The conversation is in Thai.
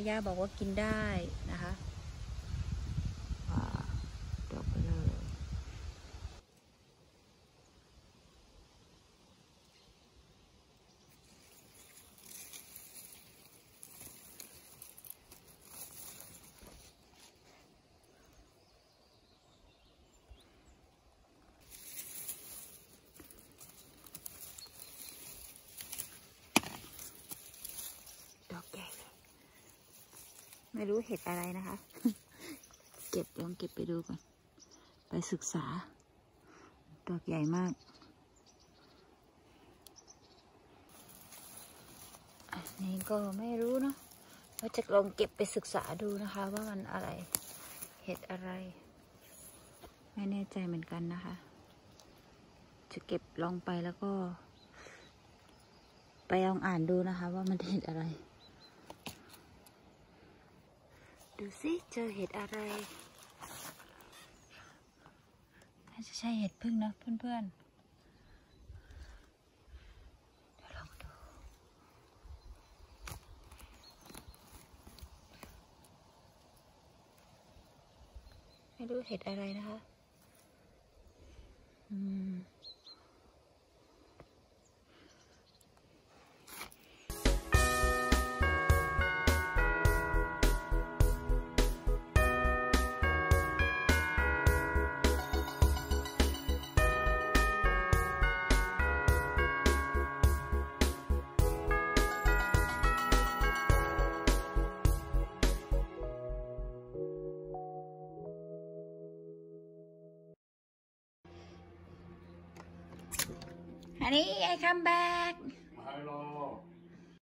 ย่าบอกว่ากินได้นะคะดอกไปเลยดอกใหญ่ไม่รู้เห็ดอะไรนะคะ ลองเก็บไปดูก่อนไปศึกษาดอกใหญ่มากอันนี้ก็ไม่รู้เนาะว่าจะลองเก็บไปศึกษาดูนะคะว่ามันอะไรเห็ดอะไรไม่แน่ใจเหมือนกันนะคะจะเก็บลองไปแล้วก็ไปลองอ่านดูนะคะว่ามันเห็ดอะไรดูสิเจอเห็ดอะไรน่าจะใช่เห็ดพึ่งนะเพื่อนๆเดี๋ยวลองดูไม่รู้เห็ดอะไรนะคะHoney, I come back. Hello.